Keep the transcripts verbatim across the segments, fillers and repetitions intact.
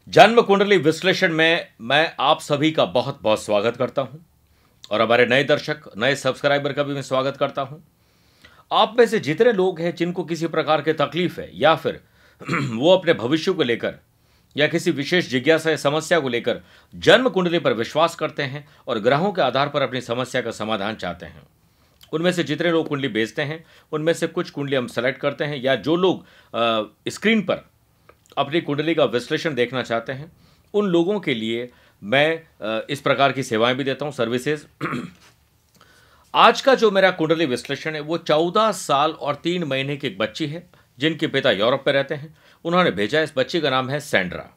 जन्म कुंडली विश्लेषण में मैं आप सभी का बहुत बहुत स्वागत करता हूं और हमारे नए दर्शक, नए सब्सक्राइबर का भी मैं स्वागत करता हूं। आप में से जितने लोग हैं जिनको किसी प्रकार की तकलीफ है या फिर वो अपने भविष्य को लेकर या किसी विशेष जिज्ञासा या समस्या को लेकर जन्म कुंडली पर विश्वास करते हैं और ग्रहों के आधार पर अपनी समस्या का समाधान चाहते हैं, उनमें से जितने लोग कुंडली बेचते हैं उनमें से कुछ कुंडली हम सेलेक्ट करते हैं, या जो लोग आ, स्क्रीन पर अपनी कुंडली का विश्लेषण देखना चाहते हैं उन लोगों के लिए मैं इस प्रकार की सेवाएं भी देता हूं, सर्विसेज। आज का जो मेरा कुंडली विश्लेषण है वो चौदह साल और तीन महीने की एक बच्ची है जिनके पिता यूरोप में रहते हैं। उन्होंने भेजा, इस बच्ची का नाम है सैंड्रा।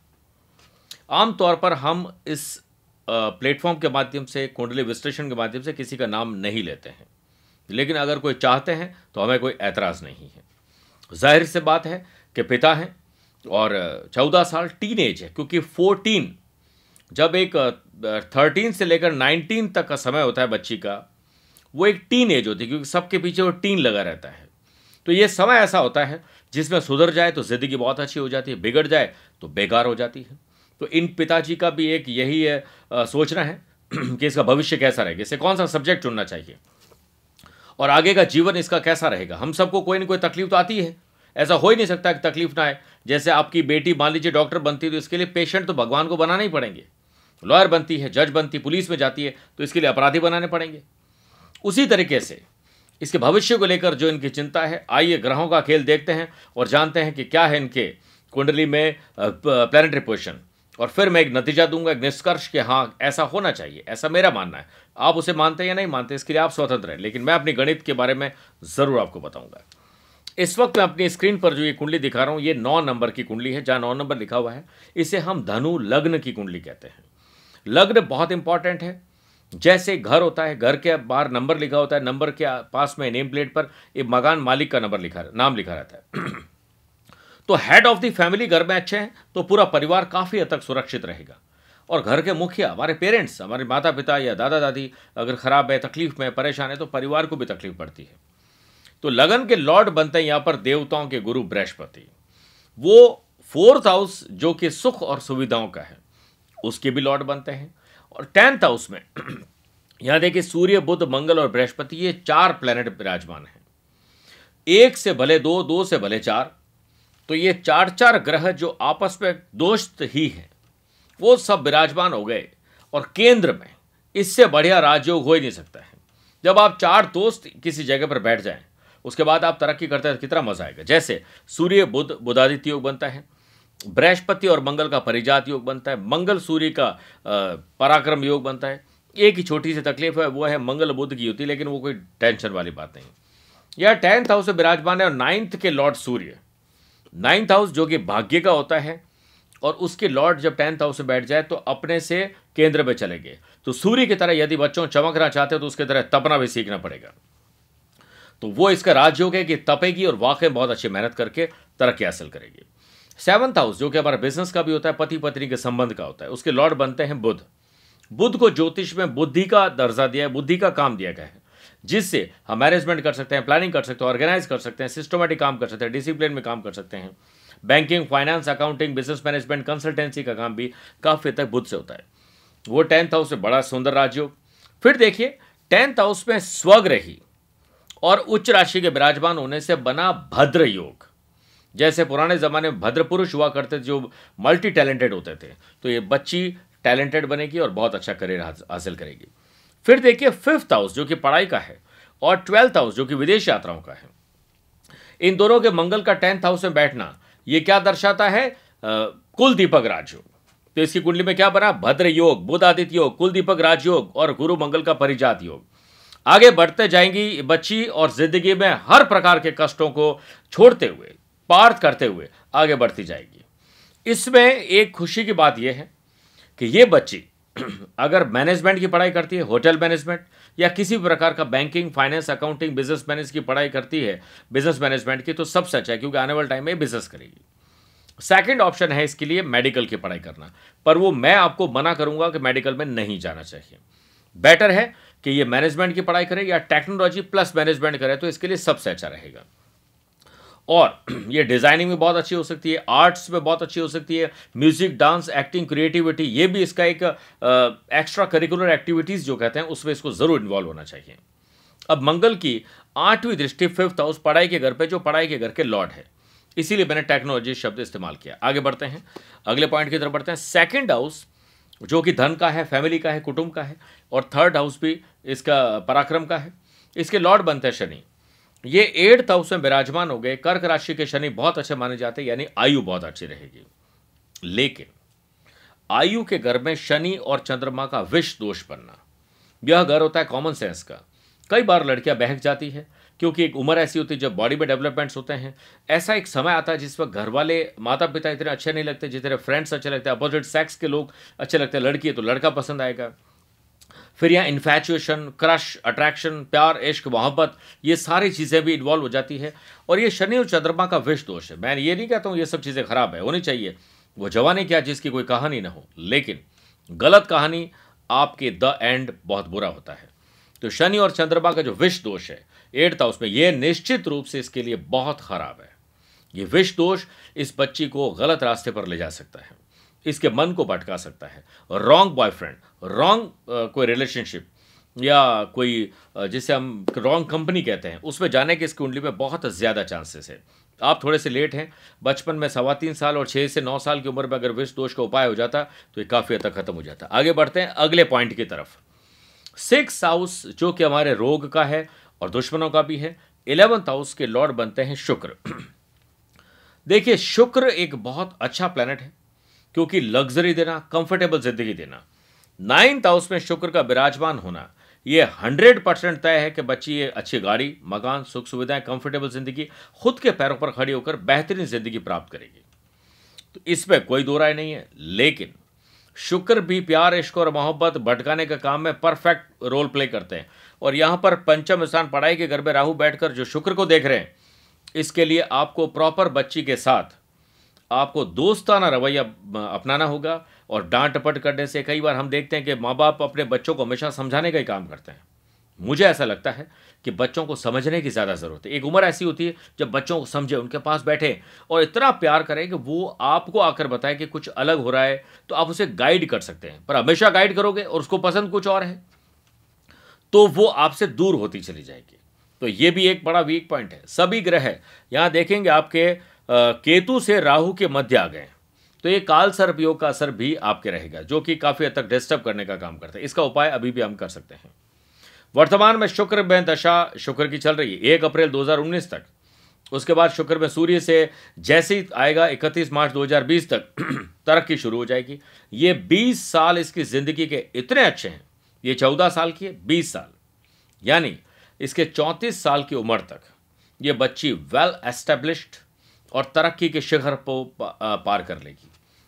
आमतौर पर हम इस प्लेटफॉर्म के माध्यम से, कुंडली विश्लेषण के माध्यम से किसी का नाम नहीं लेते हैं, लेकिन अगर कोई चाहते हैं तो हमें कोई ऐतराज़ नहीं है। जाहिर सी बात है कि पिता हैं और चौदह साल टीन एज है, क्योंकि चौदह जब एक तेरह से लेकर उन्नीस तक का समय होता है बच्ची का, वो एक टीन एज होती है, क्योंकि सबके पीछे वो टीन लगा रहता है। तो ये समय ऐसा होता है जिसमें सुधर जाए तो ज़िंदगी बहुत अच्छी हो जाती है, बिगड़ जाए तो बेकार हो जाती है। तो इन पिताजी का भी एक यही है, आ, सोचना है कि इसका भविष्य कैसा रहेगा, इसे कौन सा सब्जेक्ट चुनना चाहिए और आगे का जीवन इसका कैसा रहेगा। हम सबको कोई ना कोई तकलीफ तो आती है, ऐसा हो ही नहीं सकता कि तकलीफ ना आए। जैसे आपकी बेटी मान लीजिए डॉक्टर बनती है तो इसके लिए पेशेंट तो भगवान को बनाना ही पड़ेंगे, लॉयर बनती है, जज बनती, पुलिस में जाती है तो इसके लिए अपराधी बनाने पड़ेंगे। उसी तरीके से इसके भविष्य को लेकर जो इनकी चिंता है, आइए ग्रहों का खेल देखते हैं और जानते हैं कि क्या है इनके कुंडली में प्लैनेटरी पोजीशन, और फिर मैं एक नतीजा दूंगा, एक निष्कर्ष कि हाँ ऐसा होना चाहिए, ऐसा मेरा मानना है। आप उसे मानते हैं या नहीं मानते, इसके लिए आप स्वतंत्र हैं, लेकिन मैं अपनी गणित के बारे में ज़रूर आपको बताऊंगा। इस वक्त मैं अपनी स्क्रीन पर जो ये कुंडली दिखा रहा हूँ, ये नौ नंबर की कुंडली है। जहाँ नौ नंबर लिखा हुआ है इसे हम धनु लग्न की कुंडली कहते हैं। लग्न बहुत इंपॉर्टेंट है। जैसे घर होता है, घर के बाहर नंबर लिखा होता है, नंबर के पास में नेम प्लेट पर एक मकान मालिक का नंबर लिखा नाम लिखा रहता है। तो हेड ऑफ द फैमिली घर में अच्छे हैं तो पूरा परिवार काफ़ी हद तक सुरक्षित रहेगा, और घर के मुखिया, हमारे पेरेंट्स, हमारे माता पिता या दादा दादी अगर खराब है, तकलीफ में, परेशान है तो परिवार को भी तकलीफ पड़ती है। तो लगन के लॉर्ड बनते हैं यहाँ पर देवताओं के गुरु बृहस्पति। वो फोर्थ हाउस जो कि सुख और सुविधाओं का है उसके भी लॉर्ड बनते हैं। और टेंथ हाउस में यहाँ देखिए सूर्य, बुध, मंगल और बृहस्पति, ये चार प्लैनेट विराजमान हैं। एक से भले दो, दो से भले चार, तो ये चार चार ग्रह जो आपस में दोस्त ही हैं वो सब विराजमान हो गए, और केंद्र में इससे बढ़िया राजयोग हो ही नहीं सकता है। जब आप चार दोस्त किसी जगह पर बैठ जाएं उसके बाद आप तरक्की करते हैं तो कितना मजा आएगा। जैसे सूर्य बुध बुधादित्य योग बनता है, बृहस्पति और मंगल का परिजात योग बनता है, मंगल सूर्य का पराक्रम योग बनता है। एक ही छोटी सी तकलीफ है, वो है मंगल बुध की होती है, लेकिन वो कोई टेंशन वाली बात नहीं। यह टेंथ हाउस से विराजमान है, और नाइन्थ के लॉर्ड सूर्य, नाइन्थ हाउस जो कि भाग्य का होता है, और उसके लॉर्ड जब टेंथ हाउस से बैठ जाए तो अपने से केंद्र में चले गए। तो सूर्य की तरह यदि बच्चों चमकना चाहते हो तो उसकी तरह तपना भी सीखना पड़ेगा। तो वो इसका राजयोग है कि तपेगी और वाकई बहुत अच्छी मेहनत करके तरक्की हासिल करेगी। सेवंथ हाउस जो कि हमारा बिजनेस का भी होता है, पति पत्नी के संबंध का होता है, उसके लॉर्ड बनते हैं बुध। बुध को ज्योतिष में बुद्धि का दर्जा दिया है, बुद्धि का काम दिया गया है, जिससे हम मैनेजमेंट कर सकते हैं, प्लानिंग कर सकते हैं, ऑर्गेनाइज कर सकते हैं, सिस्टमेटिक काम कर सकते हैं, डिसिप्लिन में काम कर सकते हैं। Banking, finance, accounting, business management, consultancy का काम भी काफ़ी तक बुध से होता है। वो टेंथ हाउस में बड़ा सुंदर राजयोग। फिर देखिए टेंथ हाउस में स्वग्रही और उच्च राशि के विराजमान होने से बना भद्र योग। जैसे पुराने ज़माने में भद्र पुरुष हुआ करते थे जो मल्टी टैलेंटेड होते थे, तो ये बच्ची टैलेंटेड बनेगी और बहुत अच्छा करियर हासिल करेगी। फिर देखिए फिफ्थ हाउस जो कि पढ़ाई का है, और ट्वेल्थ हाउस जो कि विदेश यात्राओं का है। इन दोनों के मंगल का टेंथ हाउस में बैठना ये क्या दर्शाता है? आ, कुल दीपक राजयोग। तो इसकी कुंडली में क्या बना? भद्र योग, बुध आदित्य योग, कुल दीपक राजयोग और गुरु मंगल का परिजात योग। आगे बढ़ते जाएंगी बच्ची और जिंदगी में हर प्रकार के कष्टों को छोड़ते हुए, पार करते हुए आगे बढ़ती जाएगी। इसमें एक खुशी की बात यह है कि ये बच्ची अगर मैनेजमेंट की पढ़ाई करती है, होटल मैनेजमेंट या किसी प्रकार का banking, finance, accounting, business manage की पढ़ाई करती है, बिजनेस मैनेजमेंट की, तो सबसे अच्छा है, क्योंकि आने वाले टाइम में बिजनेस करेगी। सेकंड ऑप्शन है इसके लिए मेडिकल की पढ़ाई करना, पर वो मैं आपको मना करूंगा कि मेडिकल में नहीं जाना चाहिए। बेटर है कि ये मैनेजमेंट की पढ़ाई करे या टेक्नोलॉजी प्लस मैनेजमेंट करे, तो इसके लिए सबसे अच्छा रहेगा। और ये डिज़ाइनिंग में बहुत अच्छी हो सकती है, आर्ट्स में बहुत अच्छी हो सकती है, म्यूजिक, डांस, एक्टिंग, क्रिएटिविटी, ये भी इसका एक एक्स्ट्रा करिकुलर एक्टिविटीज़ जो कहते हैं उसमें इसको ज़रूर इन्वॉल्व होना चाहिए। अब मंगल की आठवीं दृष्टि फिफ्थ हाउस पढ़ाई के घर पे, जो पढ़ाई के घर के लॉर्ड है, इसीलिए मैंने टेक्नोलॉजी शब्द इस्तेमाल किया। आगे बढ़ते हैं, अगले पॉइंट की तरफ बढ़ते हैं। सेकंड हाउस जो कि धन का है, फैमिली का है, कुटुंब का है, और थर्ड हाउस भी इसका पराक्रम का है। इसके लॉर्ड बनते हैं शनि। ये एट्थ हाउस में विराजमान हो गए। कर्क राशि के शनि बहुत अच्छे माने जाते हैं, यानी आयु बहुत अच्छी रहेगी। लेकिन आयु के घर में शनि और चंद्रमा का विष दोष बनना, यह घर होता है कॉमन सेंस का। कई बार लड़कियां बहक जाती है क्योंकि एक उम्र ऐसी होती है जब बॉडी में डेवलपमेंट्स होते हैं। ऐसा एक समय आता है जिस वक्त घर वाले, माता पिता इतने अच्छे नहीं लगते जितने फ्रेंड्स अच्छे लगते हैं, अपोजिट सेक्स के लोग अच्छे लगते हैं। लड़की है तो लड़का पसंद आएगा। फिर यहाँ इन्फैचुएशन, क्रश, अट्रैक्शन, प्यार, इश्क, मोहब्बत, ये सारी चीज़ें भी इन्वॉल्व हो जाती है। और ये शनि और चंद्रमा का विष दोष है। मैं ये नहीं कहता हूँ ये सब चीज़ें खराब है, होनी चाहिए। वो जवानी क्या जिसकी कोई कहानी ना हो, लेकिन गलत कहानी आपके द एंड बहुत बुरा होता है। तो शनि और चंद्रमा का जो विष दोष है एट्थ हाउस में, ये निश्चित रूप से इसके लिए बहुत खराब है। ये विष दोष इस बच्ची को गलत रास्ते पर ले जा सकता है, इसके मन को भटका सकता है। रॉन्ग बॉयफ्रेंड, रॉन्ग कोई रिलेशनशिप, या कोई uh, जिसे हम रॉन्ग कंपनी कहते हैं, उसमें जाने के इस कुंडली में बहुत ज़्यादा चांसेस है। आप थोड़े से लेट हैं, बचपन में सवा तीन साल और छः से नौ साल की उम्र में अगर विष दोष का उपाय हो जाता तो ये काफ़ी हद तक खत्म हो जाता। आगे बढ़ते हैं अगले पॉइंट की तरफ। सिक्स हाउस जो कि हमारे रोग का है और दुश्मनों का भी है। इलेवंथ हाउस के लॉर्ड बनते हैं शुक्र। देखिए, शुक्र एक बहुत अच्छा प्लैनेट है क्योंकि लग्जरी देना, कंफर्टेबल जिंदगी देना। नाइन्थ हाउस में शुक्र का विराजमान होना, ये हंड्रेड परसेंट तय है कि बच्ची ये अच्छी गाड़ी, मकान, सुख सुविधाएं, कंफर्टेबल जिंदगी, खुद के पैरों पर खड़ी होकर बेहतरीन जिंदगी प्राप्त करेगी। तो इसमें कोई दो राय नहीं है। लेकिन शुक्र भी प्यार, इश्क और मोहब्बत भटकाने का काम में परफेक्ट रोल प्ले करते हैं। और यहाँ पर पंचम स्थान पढ़ाई के घर में राहु बैठकर जो शुक्र को देख रहे हैं, इसके लिए आपको प्रॉपर बच्ची के साथ आपको दोस्ताना रवैया अपनाना होगा। और डांट टपट करने से, कई बार हम देखते हैं कि माँ बाप अपने बच्चों को हमेशा समझाने का ही काम करते हैं। मुझे ऐसा लगता है कि बच्चों को समझने की ज़्यादा ज़रूरत है। एक उम्र ऐसी होती है जब बच्चों को समझे, उनके पास बैठे और इतना प्यार करें कि वो आपको आकर बताए कि कुछ अलग हो रहा है, तो आप उसे गाइड कर सकते हैं। पर हमेशा गाइड करोगे और उसको पसंद कुछ और है तो वो आपसे दूर होती चली जाएगी। तो ये भी एक बड़ा वीक पॉइंट है। सभी ग्रह यहाँ देखेंगे आपके केतु से राहु के मध्य आ गए, तो ये काल सर्प योग का असर भी आपके रहेगा, जो कि काफ़ी हद तक डिस्टर्ब करने का काम करता है। इसका उपाय अभी भी हम कर सकते हैं। वर्तमान में शुक्र में दशा शुक्र की चल रही है एक अप्रैल दो हज़ार उन्नीस तक। उसके बाद शुक्र में सूर्य से जैसे ही आएगा इकतीस मार्च दो हज़ार बीस तक तरक्की शुरू हो जाएगी। ये बीस साल इसकी ज़िंदगी के इतने अच्छे हैं। ये चौदह साल की है, बीस साल यानी इसके चौंतीस साल की उम्र तक ये बच्ची वेल एस्टेब्लिश्ड और तरक्की के शिखर को पार कर लेगी।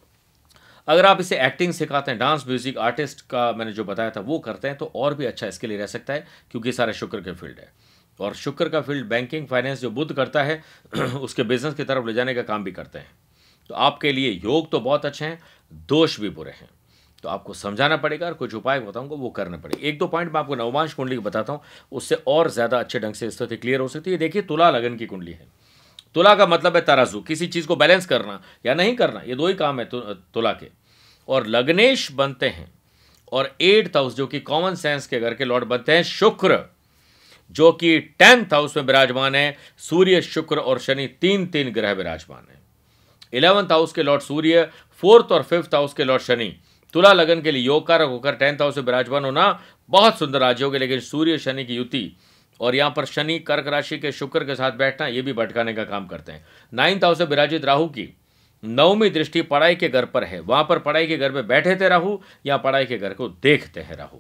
अगर आप इसे एक्टिंग सिखाते हैं, डांस, म्यूजिक, आर्टिस्ट का मैंने जो बताया था वो करते हैं, तो और भी अच्छा इसके लिए रह सकता है, क्योंकि सारे शुक्र के फील्ड है। और शुक्र का फील्ड बैंकिंग, फाइनेंस जो बुध करता है उसके बिजनेस की तरफ ले जाने का काम भी करते हैं। तो आपके लिए योग तो बहुत अच्छे हैं, दोष भी बुरे हैं। तो आपको समझाना पड़ेगा और कुछ उपाय बताऊंगा वो करने पड़ेगा। एक दो पॉइंट मैं आपको नवमांश कुंडली की बताता हूँ, उससे और ज़्यादा अच्छे ढंग से स्थिति क्लियर हो सकती है। देखिए, तुला लगन की कुंडली है। तुला का मतलब है तराजू, किसी चीज़ को बैलेंस करना या नहीं करना, ये दो ही काम है तुला के। और लग्नेश बनते हैं और एट्थ हाउस जो कि कॉमन सेंस के घर के लॉर्ड बनते हैं शुक्र, जो कि टेंथ हाउस में विराजमान है। सूर्य, शुक्र और शनि तीन तीन ग्रह विराजमान है। इलेवंथ हाउस के लॉर्ड सूर्य, फोर्थ और फिफ्थ हाउस के लॉर्ड शनि। तुला लगन के लिए योग कारक होकर टेंथ हाउस में विराजमान होना बहुत सुंदर राजयोग है। लेकिन सूर्य शनि की युति और यहाँ पर शनि कर्क राशि के शुक्र के साथ बैठना, ये भी भटकाने का काम करते हैं। नाइन्थ हाउस में विराजित राहु की नवमी दृष्टि पढ़ाई के घर पर है। वहां पर पढ़ाई के घर में बैठे थे राहु या पढ़ाई के घर को देखते हैं राहु।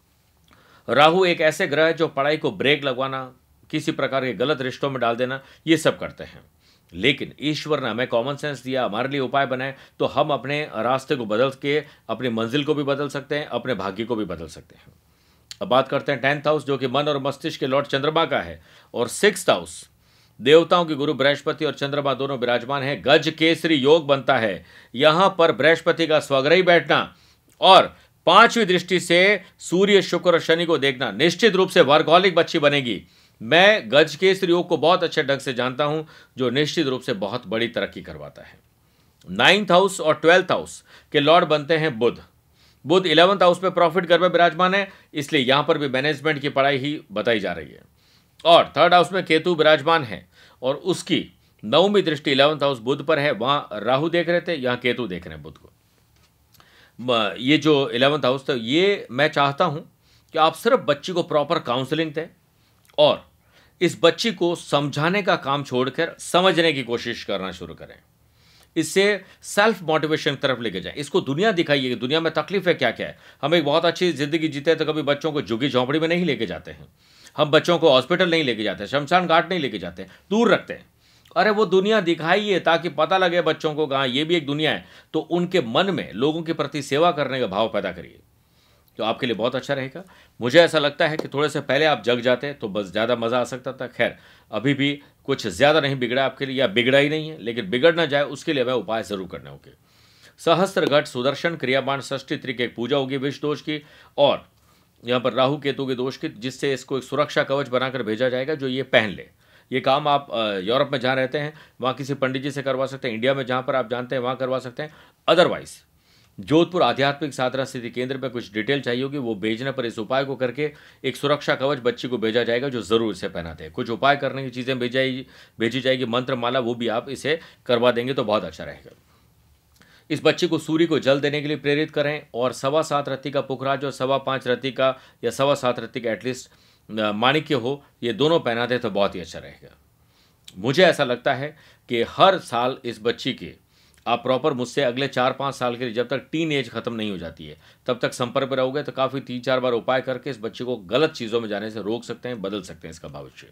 राहु एक ऐसे ग्रह है जो पढ़ाई को ब्रेक लगवाना, किसी प्रकार के गलत रिश्तों में डाल देना, ये सब करते हैं। लेकिन ईश्वर ने हमें कॉमन सेंस दिया, हमारे लिए उपाय बनाए, तो हम अपने रास्ते को बदल के अपनी मंजिल को भी बदल सकते हैं, अपने भाग्य को भी बदल सकते हैं। अब बात करते हैं टेंथ हाउस जो कि मन और मस्तिष्क के लॉर्ड चंद्रमा का है। और सिक्स्थ हाउस देवताओं के गुरु बृहस्पति और चंद्रमा दोनों विराजमान है। गज केसरी योग बनता है। यहां पर बृहस्पति का स्वग्रही बैठना और पांचवी दृष्टि से सूर्य, शुक्र और शनि को देखना, निश्चित रूप से वर्कहॉलिक बच्ची बनेगी। मैं गज केसरी योग को बहुत अच्छे ढंग से जानता हूं, जो निश्चित रूप से बहुत बड़ी तरक्की करवाता है। नाइन्थ हाउस और ट्वेल्थ हाउस के लॉर्ड बनते हैं बुध। बुध इलेवंथ हाउस में प्रॉफिट घर में विराजमान है, इसलिए यहां पर भी मैनेजमेंट की पढ़ाई ही बताई जा रही है। और थर्ड हाउस में केतु विराजमान है और उसकी नवमी दृष्टि इलेवंथ हाउस बुध पर है। वहां राहु देख रहे थे, यहां केतु देख रहे हैं बुध को। ये जो इलेवंथ हाउस था, ये मैं चाहता हूं कि आप सिर्फ बच्ची को प्रॉपर काउंसलिंग दें और इस बच्ची को समझाने का काम छोड़कर समझने की कोशिश करना शुरू करें। इससे सेल्फ मोटिवेशन की तरफ लेके जाएं। इसको दुनिया दिखाइए कि दुनिया में तकलीफ है क्या क्या है। हम एक बहुत अच्छी जिंदगी जीते तो कभी बच्चों को झुग्गी झोंपड़ी में नहीं लेके जाते हैं, हम बच्चों को हॉस्पिटल नहीं लेके जाते, शमशान घाट नहीं लेके जाते, दूर रखते हैं। अरे वो दुनिया दिखाइए ताकि पता लगे बच्चों को, कहाँ ये भी एक दुनिया है, तो उनके मन में लोगों के प्रति सेवा करने का भाव पैदा करिए, तो आपके लिए बहुत अच्छा रहेगा। मुझे ऐसा लगता है कि थोड़े से पहले आप जग जाते तो बस ज़्यादा मज़ा आ सकता था। खैर, अभी भी कुछ ज़्यादा नहीं बिगड़ा आपके लिए, या बिगड़ा ही नहीं है, लेकिन बिगड़ ना जाए उसके लिए वह उपाय ज़रूर करने होंगे। सहस्त्र घट सुदर्शन क्रियाबाण षष्ठी तरीके की पूजा होगी विष दोष की, और यहाँ पर राहु केतु के दोष की, जिससे इसको एक सुरक्षा कवच बनाकर भेजा जाएगा जो ये पहन ले। ये काम आप यूरोप में जहाँ रहते हैं वहाँ किसी पंडित जी से करवा सकते हैं, इंडिया में जहाँ पर आप जानते हैं वहाँ करवा सकते हैं। अदरवाइज जोधपुर आध्यात्मिक साधना स्थिति केंद्र में कुछ डिटेल चाहिए होगी, वो भेजने पर इस उपाय को करके एक सुरक्षा कवच बच्ची को भेजा जाएगा जो जरूर इसे पहनाते हैं। कुछ उपाय करने की चीज़ें भेजाई भेजी जाएगी, मंत्र माला, वो भी आप इसे करवा देंगे तो बहुत अच्छा रहेगा। इस बच्ची को सूर्य को जल देने के लिए प्रेरित करें, और सवा सात रत्ती का पुखराज और सवा पाँच रत्ती का या सवा सात रत्ती का एटलीस्ट माणिक्य हो, ये दोनों पहना दें तो बहुत ही अच्छा रहेगा। मुझे ऐसा लगता है कि हर साल इस बच्ची के आप प्रॉपर मुझसे अगले चार पाँच साल के लिए, जब तक टीन एज खत्म नहीं हो जाती है तब तक संपर्क में रहोगे, तो काफ़ी तीन चार बार उपाय करके इस बच्चे को गलत चीज़ों में जाने से रोक सकते हैं, बदल सकते हैं इसका भविष्य।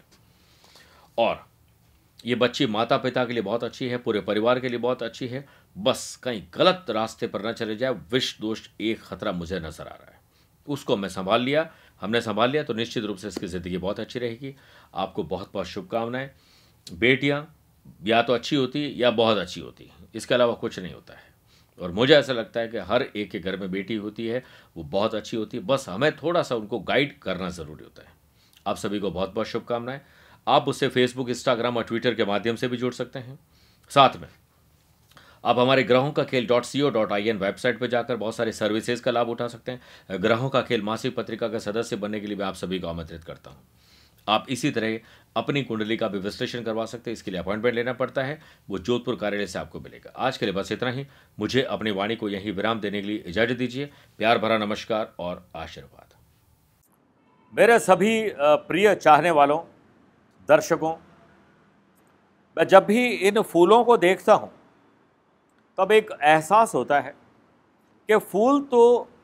और ये बच्ची माता पिता के लिए बहुत अच्छी है, पूरे परिवार के लिए बहुत अच्छी है, बस कहीं गलत रास्ते पर न चले जाए। विष दोष एक खतरा मुझे नजर आ रहा है, उसको मैं संभाल लिया, हमने संभाल लिया तो निश्चित रूप से इसकी ज़िंदगी बहुत अच्छी रहेगी। आपको बहुत बहुत शुभकामनाएं। बेटियां या तो अच्छी होती या बहुत अच्छी होती, इसके अलावा कुछ नहीं होता है। और मुझे ऐसा लगता है कि हर एक के घर में बेटी होती है, वो बहुत अच्छी होती है, बस हमें थोड़ा सा उनको गाइड करना ज़रूरी होता है। आप सभी को बहुत बहुत शुभकामनाएं। आप उससे फेसबुक, इंस्टाग्राम और ट्विटर के माध्यम से भी जुड़ सकते हैं। साथ में आप हमारे ग्रहों का खेल dot C O dot I N website पर जाकर बहुत सारे सर्विसेज का लाभ उठा सकते हैं। ग्रहों का खेल मासिक पत्रिका का सदस्य बनने के लिए मैं आप सभी को आमंत्रित करता हूं। आप इसी तरह अपनी कुंडली का भी विश्लेषण करवा सकते हैं, इसके लिए अपॉइंटमेंट लेना पड़ता है, वो जोधपुर कार्यालय से आपको मिलेगा। आज के लिए बस इतना ही। मुझे अपनी वाणी को यहीं विराम देने के लिए इजाजत दीजिए। प्यार भरा नमस्कार और आशीर्वाद। मेरे सभी प्रिय चाहने वालों, दर्शकों, मैं जब भी इन फूलों को देखता हूं तब एक एहसास होता है कि फूल तो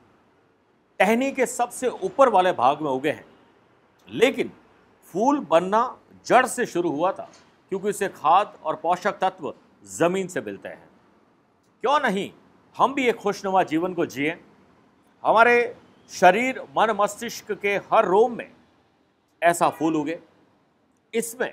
टहनी के सबसे ऊपर वाले भाग में उगे हैं, लेकिन फूल बनना जड़ से शुरू हुआ था, क्योंकि इसे खाद और पोषक तत्व जमीन से मिलते हैं। क्यों नहीं हम भी एक खुशनुमा जीवन को जिए, हमारे शरीर, मन, मस्तिष्क के हर रोम में ऐसा फूल उगे। इसमें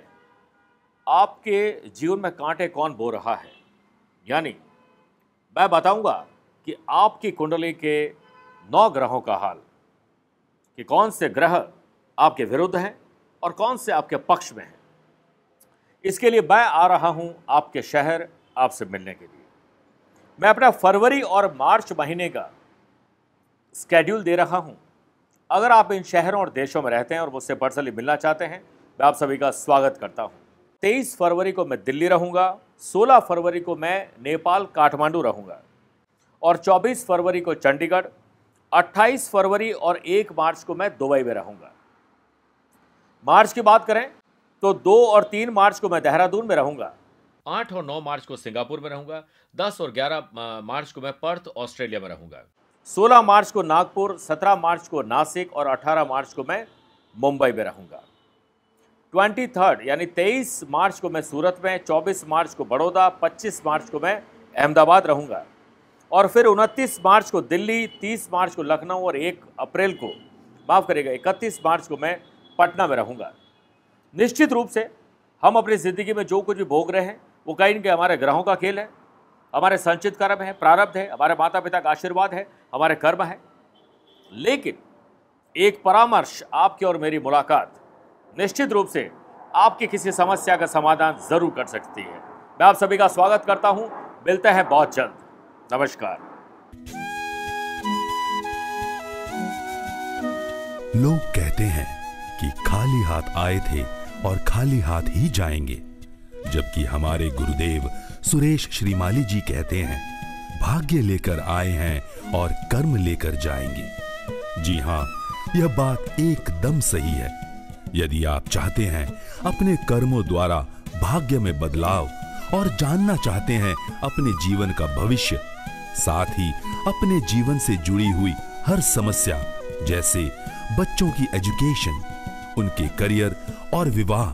आपके जीवन में कांटे कौन बो रहा है, यानी मैं बताऊंगा कि आपकी कुंडली के नौ ग्रहों का हाल, कि कौन से ग्रह आपके विरुद्ध हैं और कौन से आपके पक्ष में हैं। इसके लिए मैं आ रहा हूं आपके शहर आपसे मिलने के लिए। मैं अपना फरवरी और मार्च महीने का स्केड्यूल दे रहा हूं। अगर आप इन शहरों और देशों में रहते हैं और मुझसे पर्सनली मिलना चाहते हैं, मैं आप सभी का स्वागत करता हूं। तेईस फरवरी को मैं दिल्ली रहूंगा, सोलह फरवरी को मैं नेपाल काठमांडू रहूंगा, और चौबीस फरवरी को चंडीगढ़, अट्ठाईस फरवरी और एक मार्च को मैं दुबई में रहूंगा। मार्च की बात करें तो दो और तीन मार्च को मैं देहरादून में रहूंगा, आठ और नौ मार्च को सिंगापुर में रहूंगा, दस और ग्यारह मार्च को मैं पर्थ ऑस्ट्रेलिया में रहूंगा, सोलह मार्च को नागपुर, सत्रह मार्च को नासिक और अठारह मार्च को मैं मुंबई में रहूंगा। ट्वेंटी थर्ड यानी तेईस मार्च को मैं सूरत में, चौबीस मार्च को बड़ौदा, पच्चीस मार्च को मैं अहमदाबाद रहूंगा, और फिर उनतीस मार्च को दिल्ली, तीस मार्च को लखनऊ और एक अप्रैल को, माफ़ करिएगा, इकतीस मार्च को मैं पटना में रहूंगा। निश्चित रूप से हम अपनी ज़िंदगी में जो कुछ भी भोग रहे हैं वो कहीं न कहीं हमारे ग्रहों का खेल है, हमारे संचित कर्म है, प्रारब्ध है, हमारे माता पिता का आशीर्वाद है, हमारे कर्म है। लेकिन एक परामर्श, आपकी और मेरी मुलाकात निश्चित रूप से आपकी किसी समस्या का समाधान जरूर कर सकती है। मैं आप सभी का स्वागत करता हूं। मिलते हैं बहुत जल्द। नमस्कार। लोग कहते हैं कि खाली हाथ आए थे और खाली हाथ ही जाएंगे, जबकि हमारे गुरुदेव सुरेश श्रीमाली जी कहते हैं भाग्य लेकर आए हैं और कर्म लेकर जाएंगे। जी हां, यह बात एकदम सही है। यदि आप चाहते हैं अपने कर्मों द्वारा भाग्य में बदलाव और जानना चाहते हैं अपने जीवन का भविष्य, साथ ही अपने जीवन से जुड़ी हुई हर समस्या जैसे बच्चों की एजुकेशन, उनके करियर और विवाह,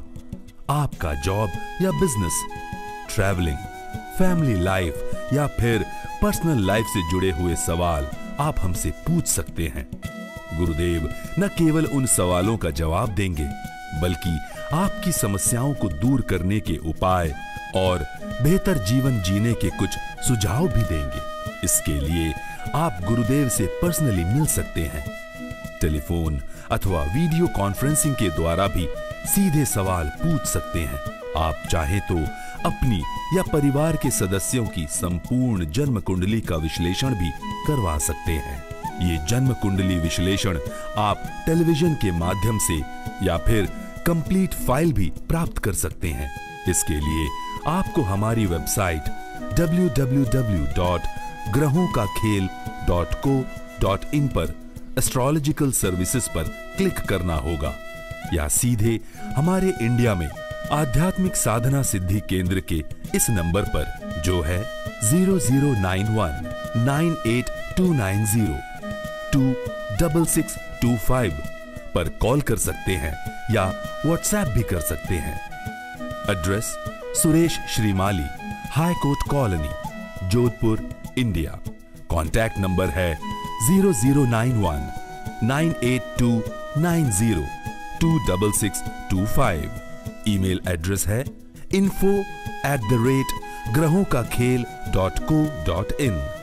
आपका जॉब या बिजनेस, ट्रैवलिंग, फैमिली लाइफ या फिर पर्सनल लाइफ से जुड़े हुए सवाल आप हमसे पूछ सकते हैं। गुरुदेव न केवल उन सवालों का जवाब देंगे, बल्कि आपकी समस्याओं को दूर करने के उपाय और बेहतर जीवन जीने के कुछ सुझाव भी देंगे। इसके लिए आप गुरुदेव से पर्सनली मिल सकते हैं। टेलीफोन अथवा वीडियो कॉन्फ्रेंसिंग के द्वारा भी सीधे सवाल पूछ सकते हैं। आप चाहे तो अपनी या परिवार के सदस्यों की संपूर्ण जन्म कुंडली का विश्लेषण भी करवा सकते हैं। ये जन्म कुंडली विश्लेषण आप टेलीविजन के माध्यम से या फिर कंप्लीट फाइल भी प्राप्त कर सकते हैं। इसके लिए आपको हमारी website W W W dot ग्रहों का खेल डॉट को डॉट इन पर एस्ट्रोलॉजिकल सर्विसेज पर क्लिक करना होगा, या सीधे हमारे इंडिया में आध्यात्मिक साधना सिद्धि केंद्र के इस नंबर पर, जो है zero zero nine one nine eight two nine zero two double six two five पर कॉल कर सकते हैं या व्हाट्सएप भी कर सकते हैं। Address Suresh Shrimali, high court colony, Jodhpur, India. Contact number है zero zero nine one nine eight two nine zero two double six two five. Email address है इन्फो एट द रेट ग्रहों का खेल डॉट को डॉट इन।